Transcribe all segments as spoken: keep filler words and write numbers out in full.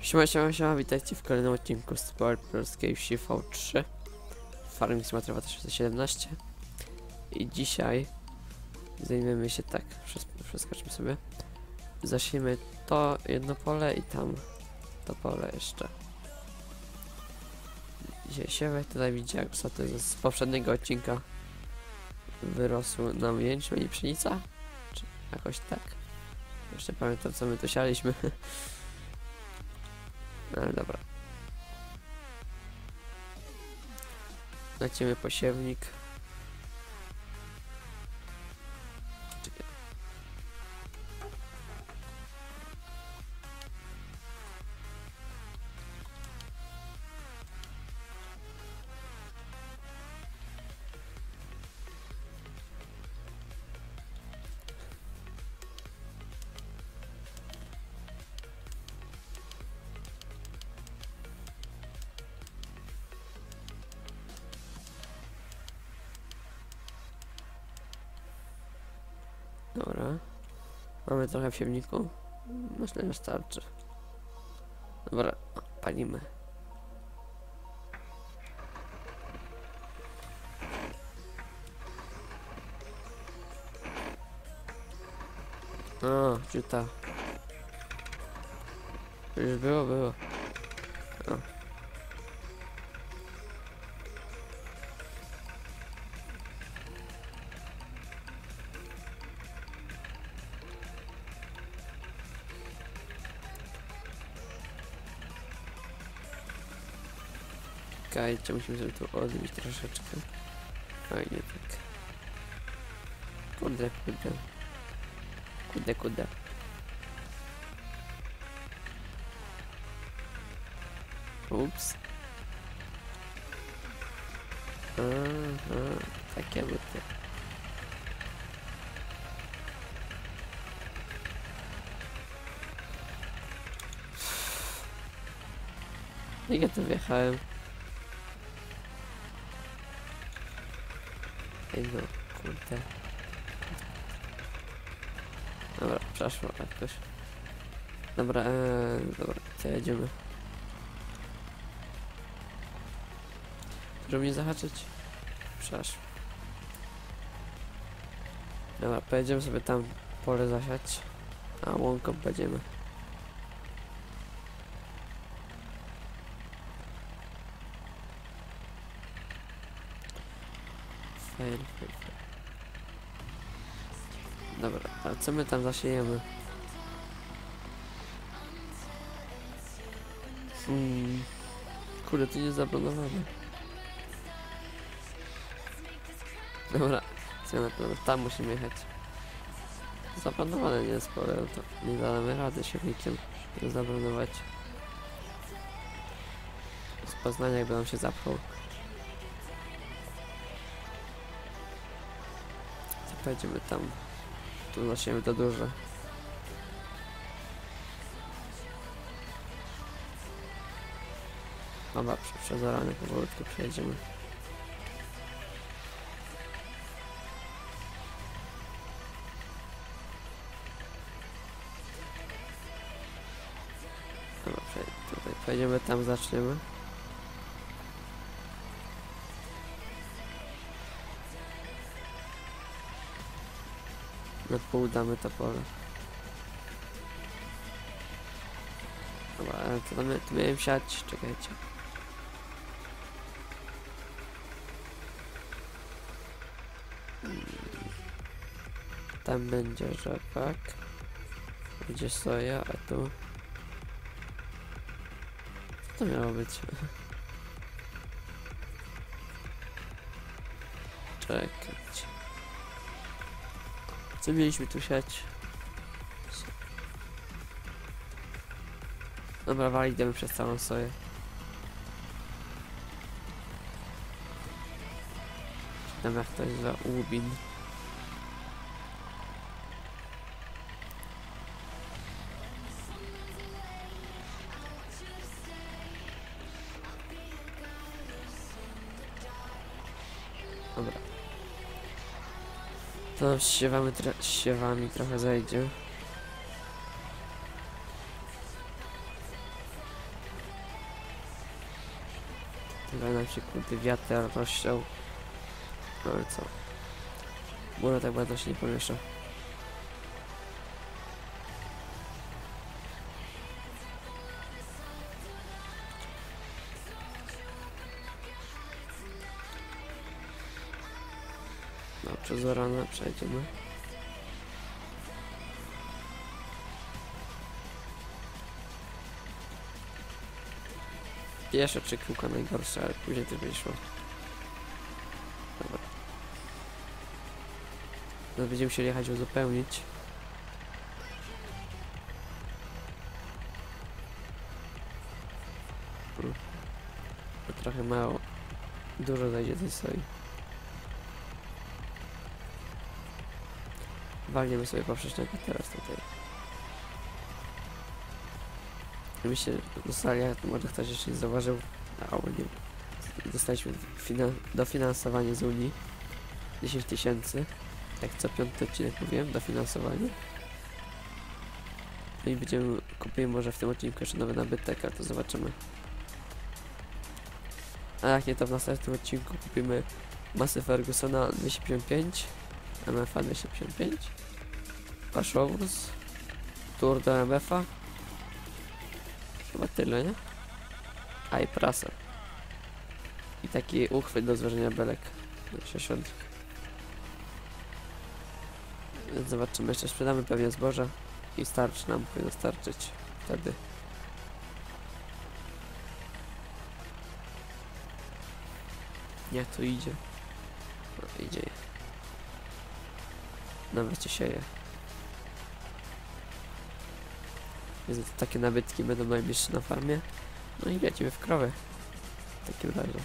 Siema, siema, siema, witajcie w kolejnym odcinku z polskiej wsi V trzy Farming Simulator dwa tysiące siedemnaście. I dzisiaj zajmiemy się tak, przeskoczmy sobie. Zasiejmy to jedno pole i tam to pole jeszcze. Dzisiaj siewę, tutaj widzicie jak co to jest z poprzedniego odcinka wyrosło nam jęczmień i pszenica, czy jakoś tak. Jeszcze pamiętam co my tu sialiśmy. Ale dobra. Lecimy po siewnik. Czekaj. Dobra. Mamy trochę w siewniku. Myślę, że starczy. Dobra, palimy. O, rzuta. Już było, było. O. Czekajcie, musimy sobie tu odbić troszeczkę. Oj, nie tak. Kurde, kurde. Kurde, kurde. Ups. Aha, takie buty. Jak ja tu wjechałem? Ej no, kurde. Dobra, przeszło jakoś. Dobra, ee, dobra, to jedziemy. Żeby mnie zahaczyć? Przeszło. Dobra, pojedziemy sobie tam pole zasiać, a łąką będziemy. Fail, fail, fail. Dobra, a co my tam zasiejemy? Hmm. Kurde, to nie jest zaplanowane. Dobra, co na pewno tam musimy jechać. Zaplanowane nie jest pole, to nie damy rady siewnikiem zaplanować. Z Poznania jakby nam się zapchał. To pojedziemy tam. Tu zasiejemy to duże. Dobra, przez oranie powolutku przejedziemy. Dobra, tutaj pojedziemy, tam zaczniemy. Na pół damy to pole. Dobra, ale to tam tu miałem siać, czekajcie. Tam będzie rzepak, będzie soja, a tu... Co to miało być? Czekać. Co mieliśmy tu siać? Dobra, wali, idziemy przez całą soję. Tam jak to jest za łubin. Dobra. To z siewami, z siewami trochę zajdzie. Ale nam się kurde wiatr rozsiał. No ale co? Muro tak bardzo się nie pomiesza. No przez rano przejdziemy. Pierwsze trzy kółka najgorsze, ale później to wyszło. Dobra. No będziemy musieli jechać uzupełnić. Hmm. To trochę mało. Dużo zajdzie tej soi. Walniemy sobie poprzecznego teraz tutaj. Myślę, że dostali, może ktoś jeszcze nie zauważył, albo nie. Dostaliśmy finan dofinansowanie z Unii. dziesięć tysięcy. Jak co piąty odcinek mówiłem, dofinansowanie. No i będziemy, kupimy może w tym odcinku jeszcze nowy nabytek, ale to zobaczymy. A jak nie, to w następnym odcinku kupimy masę Fergusona dwieście pięćdziesiąt pięć, M F A dwieście pięćdziesiąt pięć, Paszowóz, Tour do M F A. Chyba tyle, nie? A i prasa. I taki uchwyt do złożenia belek. sześćdziesiąt. Więc zobaczymy, jeszcze sprzedamy pewnie zboża i starczy nam, powinno starczyć wtedy. Jak to idzie? No, idzie. Nawet się sieje. Więc takie nabytki będą najbliższe na farmie. No i lecimy w krowę. W takim razie.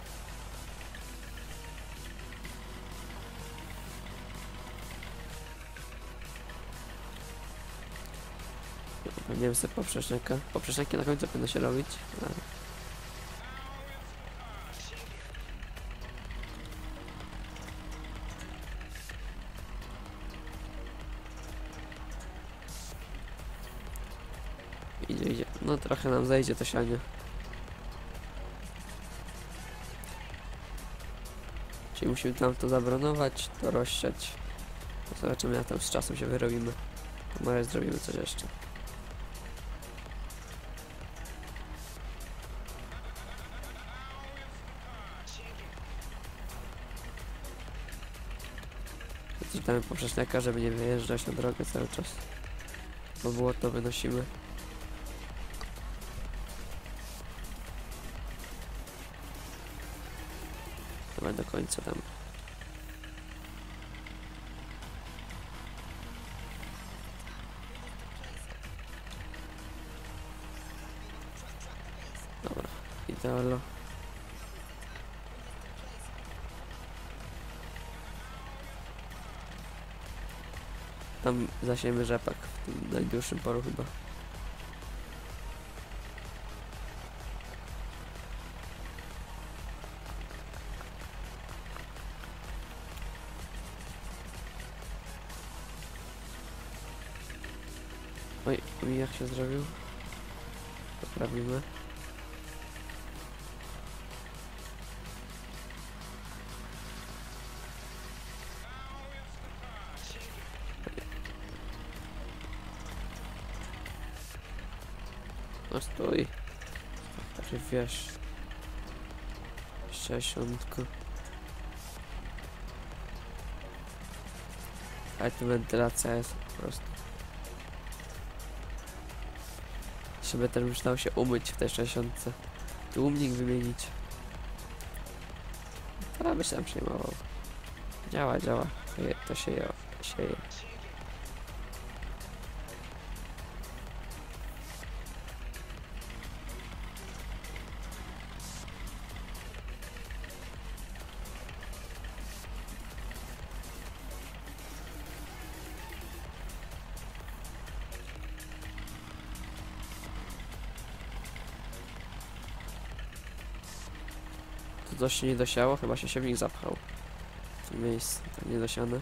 Będziemy sobie poprzecznika. Poprzeczniki na końcu powinno się robić. Ale... Idzie, idzie. No trochę nam zejdzie to sianie. Czyli musimy tam to zabronować, to rozsiać. To zobaczymy, jak tam z czasem się wyrobimy. To może zrobimy coś jeszcze. Damy poprzeczniaka, żeby nie wyjeżdżać na drogę cały czas. Bo było to wynosimy. Chyba do końca tam. Dobra, idealno. Tam zasiejemy rzepak w tym najdłuższym polu chyba. Oj, jak się zrobił? Poprawimy. No stój. Także wiesz. sześćdziesiąt. Ale tu wentylacja jest po prostu. Żeby ten już dał się umyć w tej sześćdziesiątce. Tłumnik wymienić. To by się tam przejmował. Działa, działa. To, je, to się je, sieje. Tu coś się nie dosiało, chyba się siewnik zapchał. W tym miejscu, tak niedosiane.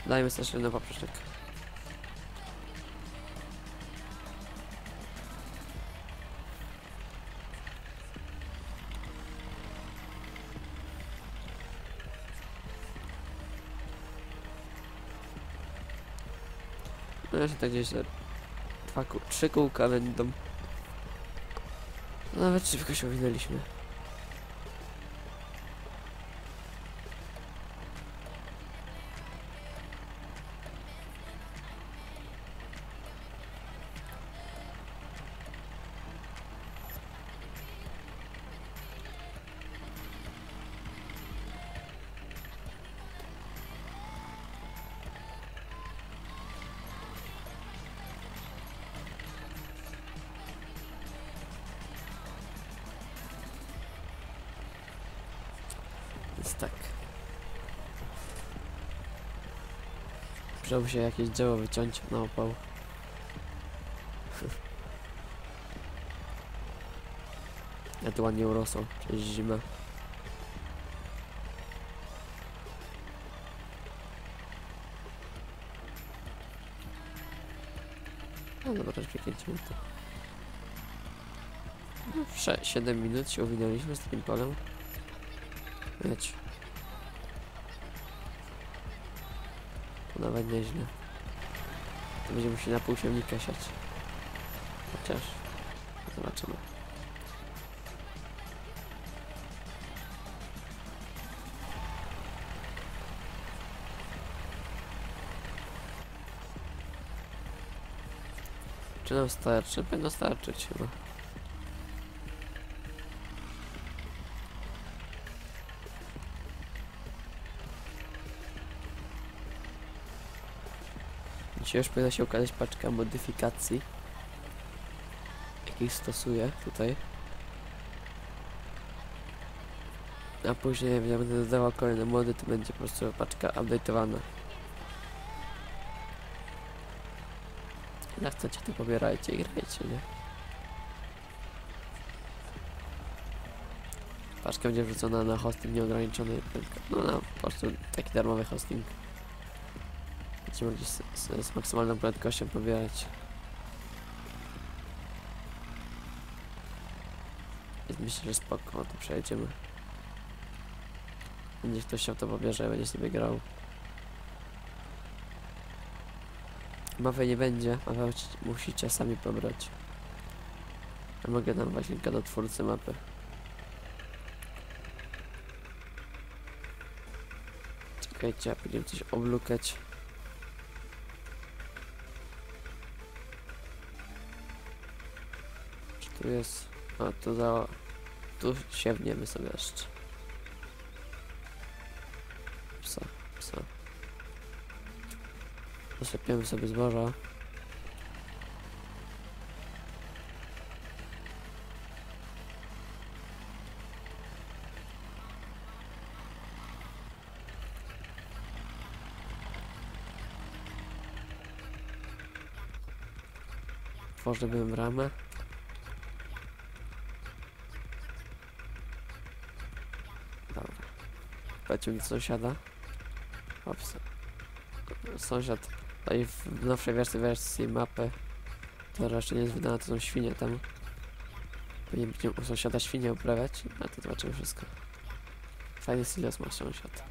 Dajmy sobie jeszcze na poprzeczek. No jeszcze tak gdzieś te dwa kół, trzy kółka będą. No, nawet szybko się owinęliśmy. Jest tak. Przydałoby się jakieś drzewo wyciąć na opał. Ja tu ładnie urosło przez zimę. No dobra, przekręcimy to. No, siedem minut się uwinęliśmy z takim polem. Wiecie. To nawet nieźle. To będziemy musieli na pół siewnika siać. Chociaż zobaczymy. Czy nam starczy? Powinno starczyć chyba. Dzisiaj już powinna się ukazać paczka modyfikacji, jakich stosuję tutaj. A później, jak będę dodawał kolejne mody, to będzie po prostu paczka update'owana. Jak chcecie, to pobierajcie i grajcie, nie? Paczka będzie wrzucona na hosting nieograniczony, no na po prostu taki darmowy hosting. Będziemy mogli z, z, z maksymalną prędkością pobierać. Więc myślę, że spoko, to przejedziemy. Będzie ktoś chciał to pobierze, będzie sobie grał. Mapy nie będzie, a wy musicie sami pobrać. Ja mogę dam właśnie linka do twórcy mapy. Czekajcie, będziemy coś oblukać. Czy tu jest? A tu za... Tu siewniemy sobie jeszcze. Psa, psa. Zasypiemy sobie zboża. Otworzyłbym bramę. Dobra. Pociąg sąsiada. Ops. Sąsiad tutaj w nowszej wersji, wersji mapy, która jeszcze nie jest wydana, to są świnie tam. Powinien być u sąsiada świnie uprawiać, a to zobaczymy wszystko. Fajny silos ma sąsiad.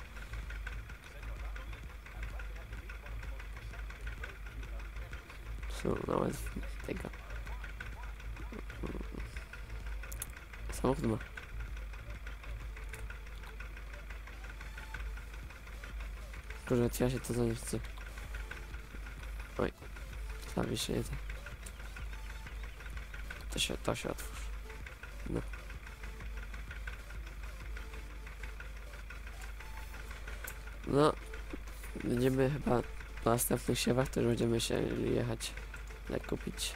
Są nawet tego. Samochód ma. Kurze, otwiera się to za nie chcę. Oj, stawi się nie to. To się, to się otwórz. No. No, będziemy chyba po następnych siewach też będziemy się jechać, jak kupić.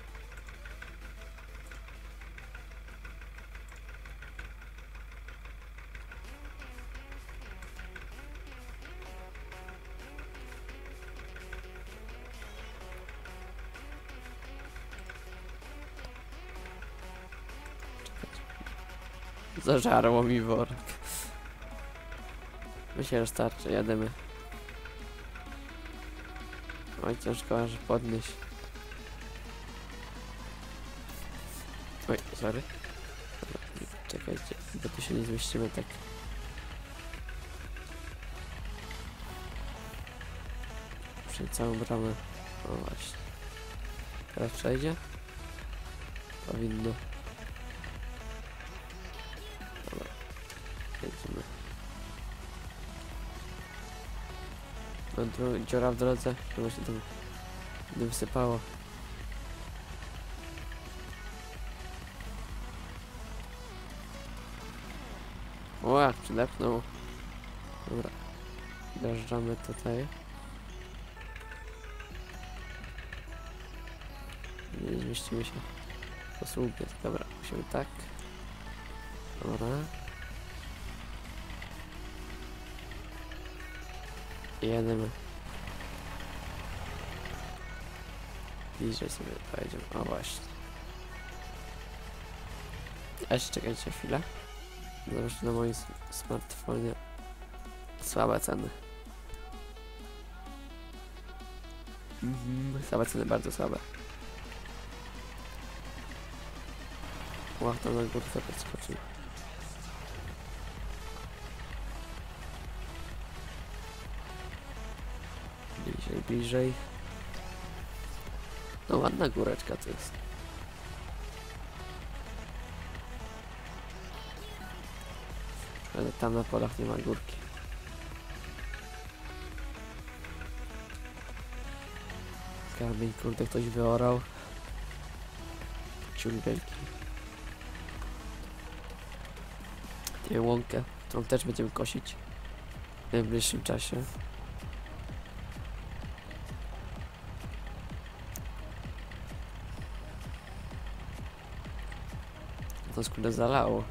Zażarło mi worek. Myślę, że starczy, jademy. Oj, ciężko aż podnieść. Oj, sorry. Dobra, czekajcie, bo tu się nie zmieścimy tak. Przed całą bramę. O właśnie. Teraz przejdzie? Powinno. Dobra. Jedziemy. No, dru- dziura w drodze, żeby się tam nie wysypało. O, jak przylepnął. Dobra. Wjeżdżamy tutaj. Nie zmieścimy się. Posługi. Dobra, musimy tak. Dobra. I jedziemy. Bliżej sobie pojedziemy. O właśnie. A jeszcze czekajcie chwilę. Zobaczcie na moim smartfonie. Słabe ceny. Mhm. Słabe ceny, bardzo słabe. Łach, tam na górkę podskoczył. Bliżej, bliżej. No ładna góreczka to jest. Ale tam na polach nie ma górki. Kamień, kurde, ktoś wyorał. Ciul wielki. Tę łąkę, którą też będziemy kosić w najbliższym czasie. To skórę zalało.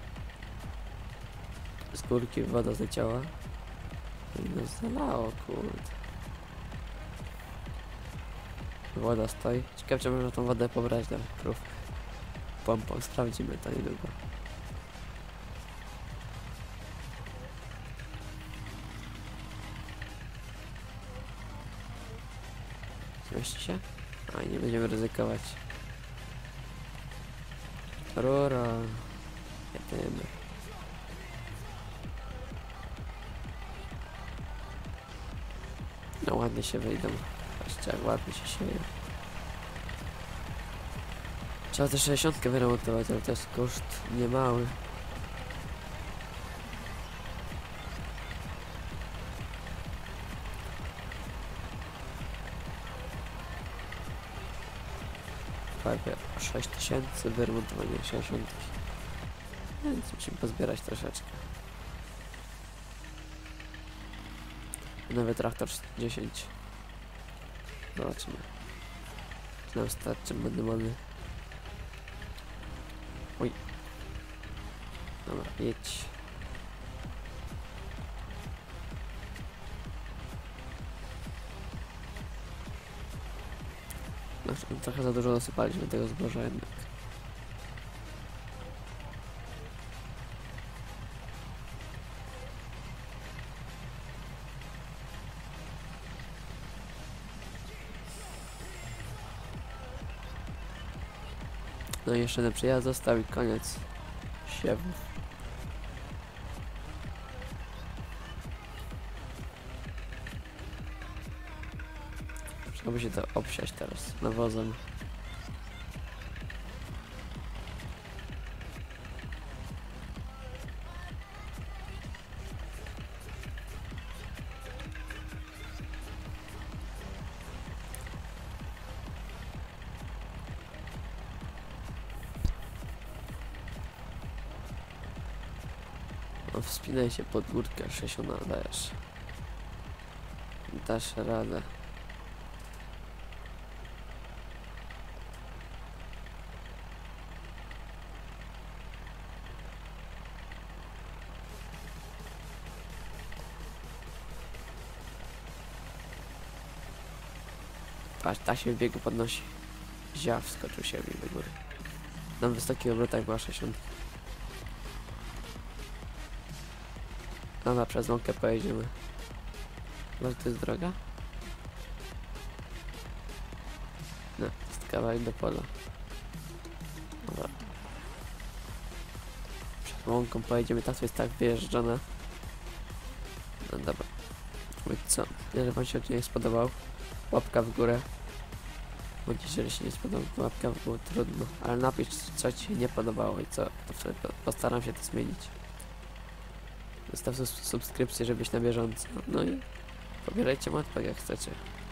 Z górki woda zleciała. I nas zalało, kurde. Woda stoi. Ciekawe, czy można tą wodę pobrać dla krów. Pompą, sprawdzimy to niedługo. Zmieści się? A nie będziemy ryzykować. Rura. Jedziemy. No ładnie się wyjdą. Patrzcie, jak ładnie się sieje. Trzeba też sześćdziesiątkę wyremontować, ale to jest koszt niemały. Prawie sześć tysięcy wyremontowanie sześćdziesiątki. Więc musimy pozbierać troszeczkę. Nowy traktor dziesięć. Zobaczymy. Czy nam starczy, będę mamy. Oj. Dobra, jedź. No, trochę za dużo nasypaliśmy tego zboża jednak. No i jeszcze jeden przyjazd został i koniec siewów. Trzeba by się to obsiać teraz nawozem. No, wspinaj się pod górkę, Szesiona, dajesz. Dasz radę. Patrz, ta się w biegu podnosi. Zia wskoczył się do góry. Na wysokich obrotach była sześćdziesiąt. Dobra, przez łąkę pojedziemy. Może to jest droga? kawałek do pola. Dobra. Przed łąką pojedziemy, ta to jest tak wyjeżdżona. No dobra. No i co? Jeżeli wam się odcinek spodobał, łapka w górę. Bądź jeżeli się nie spodobał, to łapka w górę, trudno. Ale napisz, co ci się nie podobało i co, to wtedy postaram się to zmienić. Zostaw subskrypcję, żeby być na bieżąco. No i pobierajcie modpack jak chcecie.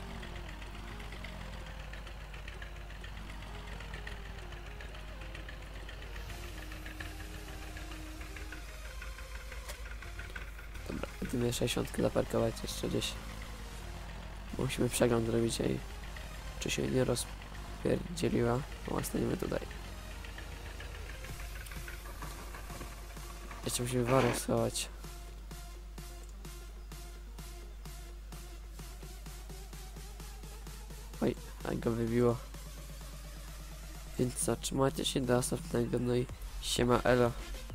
Dobra, będziemy sześćdziesiątkę zaparkować jeszcze gdzieś. Musimy przegląd zrobić jej, czy się nie rozpierdzieliła. O, staniemy tutaj. Jeszcze musimy worek schować. Oj, a go wybiło. Więc zatrzymajcie się do następnego, no i siema elo.